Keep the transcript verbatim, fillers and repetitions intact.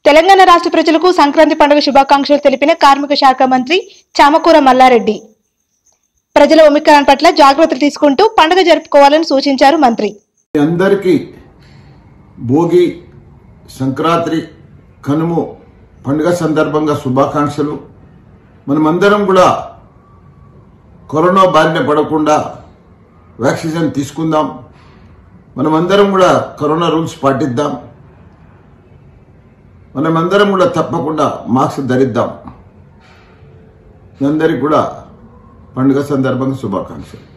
తెలంగాణ రాష్ట్ర ప్రజలకు సంక్రాంతి పండుగ శుభాకాంక్షలు తెలిపిన కార్మిక శాఖ మంత్రి చామకూర మల్లారెడ్డి ప్రజల ఒమిక్రాన్ పట్ల జాగ్రత్తలు తీసుకుంటూ పండుగ జరుపుకోవాలని సూచించారు మంత్రి. అందరికీ భోగి సంక్రాంతి కనుము పండుగ సందర్భంగా శుభాకాంక్షలు. మనమందరం కూడా కరోనా బారిన పడకుండా వ్యాక్సినేషన్ తీసుకుందాం. మనమందరం కూడా కరోనా రూల్స్ పాటిద్దాం. మనమందరం కూడా తప్పకుండా మాస్క్ ధరిద్దాం. అందరికీ కూడా పండుగ సందర్భంగా శుభాకాంక్షలు.